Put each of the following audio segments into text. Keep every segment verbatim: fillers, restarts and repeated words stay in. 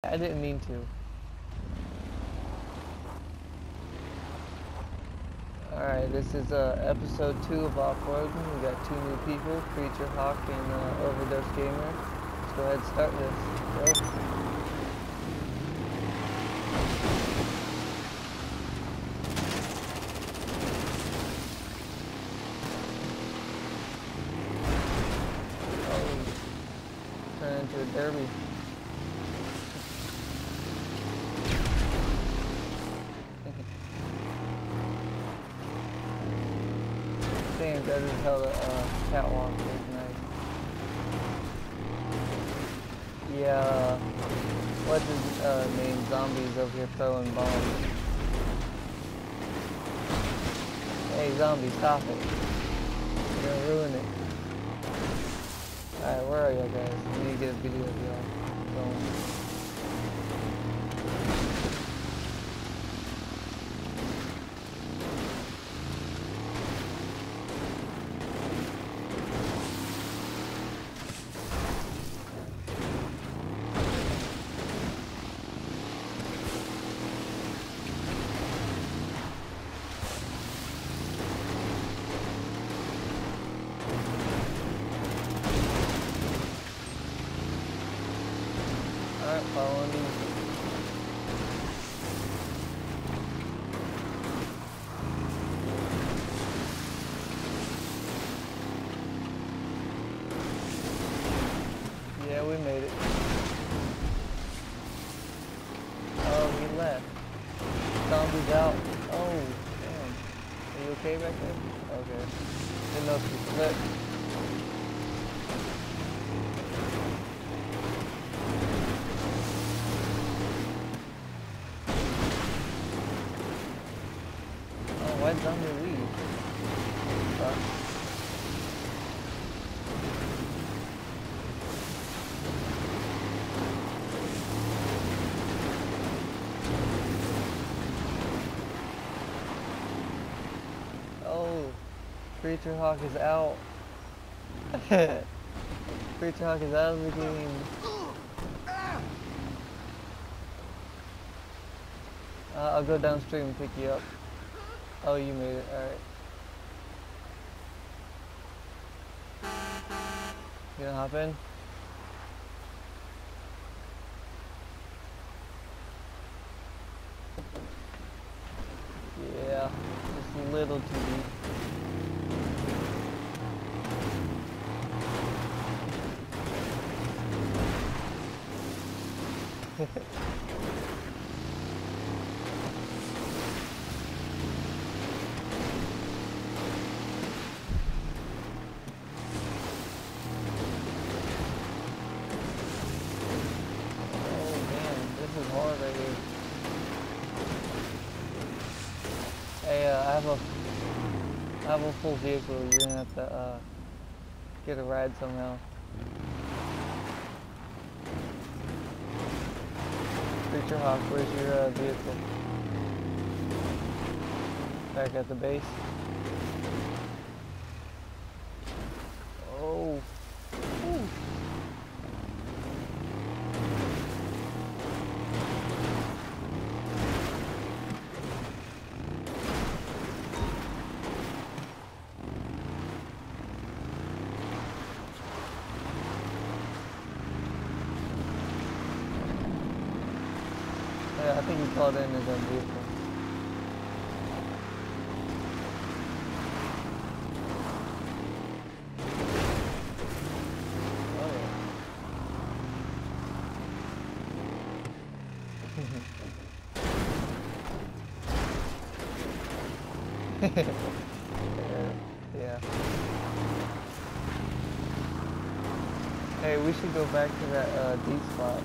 I didn't mean to. Alright, this is uh, episode two of Off-Roading. We got two new people, creatureHawk and uh, overdosegamer. Let's go ahead and start this. Go. Oh, turn into a derby. Damn, that is how the uh, catwalk is nice. Yeah, what's his uh, name? Zombies over here throwing bombs. Hey, zombie, stop it. You're gonna ruin it. Alright, where are y'all guys? We need to get a video of y'all going. Alright, follow me. Yeah, we made it. Oh, he left. Zombies out. Oh, damn. Are you okay back there? Okay. Didn't know if you flipped. Why'd zombie leave? Huh? Oh, creatureHawk is out. creatureHawk is out of the game. Uh, I'll go downstream and pick you up. Oh, you made it. Alright. You gonna hop in? Yeah, just a little too deep. Hard right here. Hey, uh, I have a, I have a full vehicle. You're gonna have to uh, get a ride somehow. creatureHawk, where's your uh, vehicle? Back at the base. Oh. Ooh. Yeah, I think he called in his own vehicle. Oh yeah. Yeah. Hey, we should go back to that uh, D spot.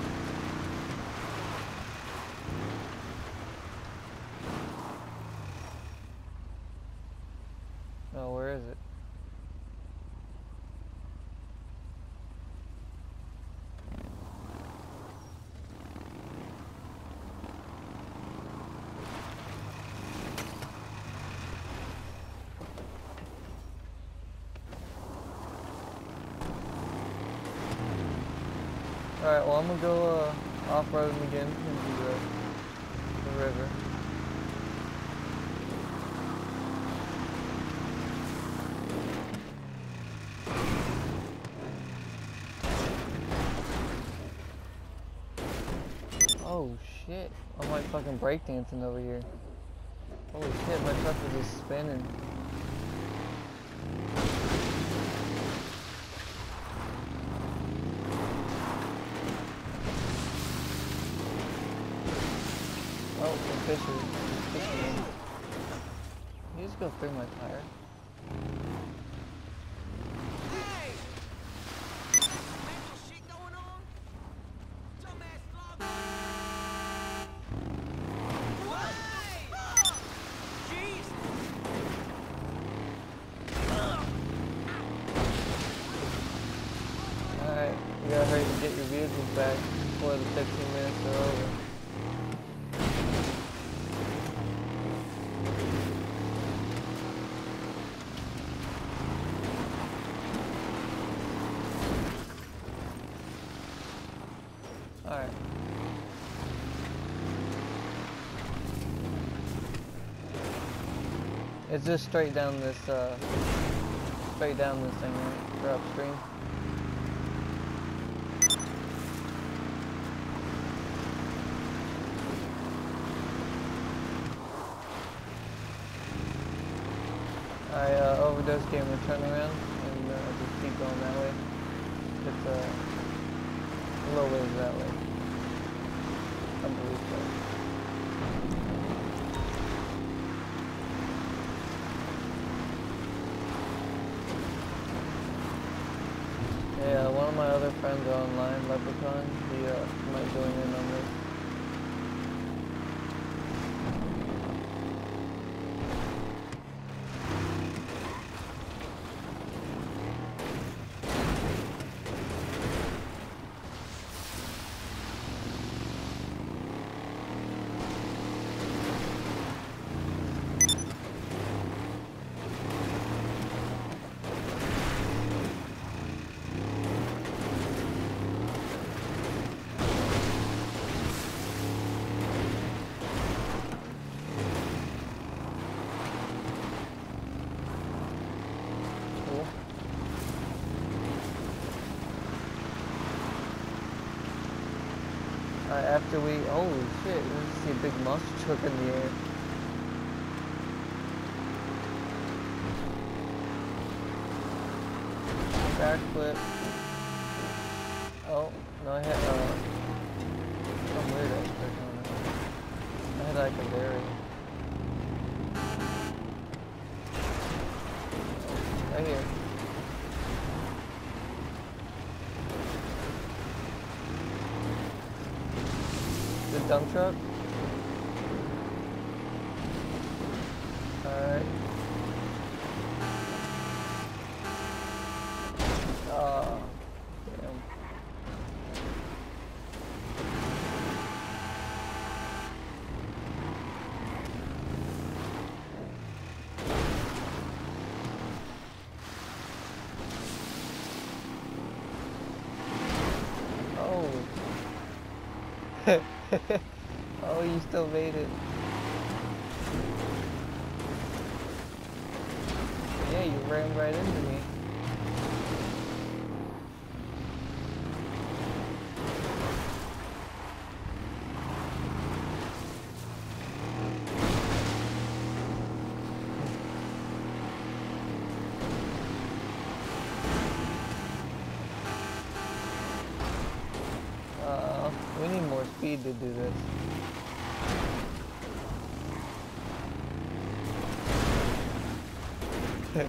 Oh, where is it? Alright, well I'm gonna go, uh, off-roading again into the, the river. Oh shit, I'm like fucking breakdancing over here. Holy shit, my truck is just spinning. Oh, the fisher. Fisherman. You just go through my tire. Hey! Mental shit going on? Dumbass vlog. What? Oh, jeez. Alright, you gotta hurry to get your vehicles back before the fifteen minutes are over. Alright. It's just straight down this, uh, straight down this thing, right? Or upstream. I uh, overdose gamer, turn around and uh, just keep going that way. It's uh, a little ways that way. I believe so. Yeah, one of my other friends are online, Leprechaun. He uh, might join in on this. Uh, after we, holy shit, we just see a big monster truck in the air. Backflip. Oh, no, I had, uh, some weird aspect on it. I had like a very, right here. The dump truck? Alright. Oh, damn. Oh. Oh, you still made it. Yeah, you ran right into me. Uh, we need more speed to do this. Yeah.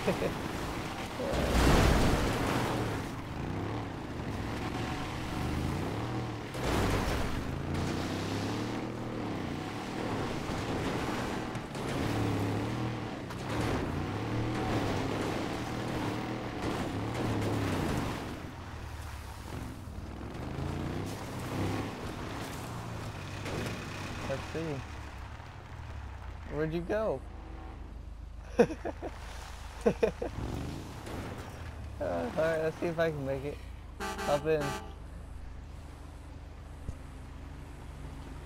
Let's see. Where'd you go? uh, Alright, let's see if I can make it. Hop in.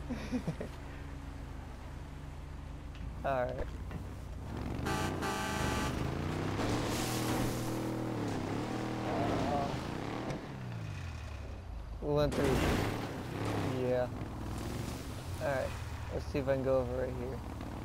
Alright. Uh, we went through. Yeah. Alright. Let's see if I can go over right here.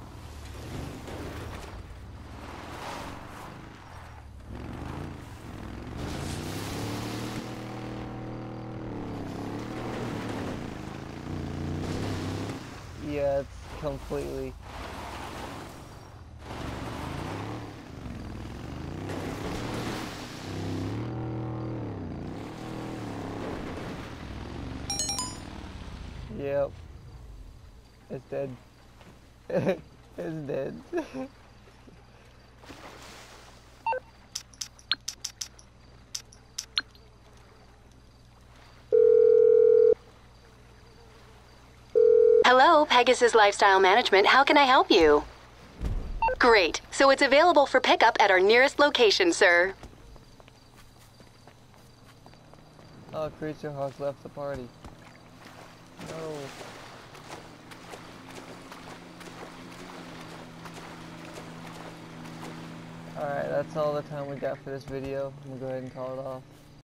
Yeah, it's completely. Yep. It's dead. It's dead. Hello, Pegasus Lifestyle Management. How can I help you? Great. So it's available for pickup at our nearest location, sir. Oh, creatureHawk left the party. No. Alright, that's all the time we got for this video. I'm gonna go ahead and call it off.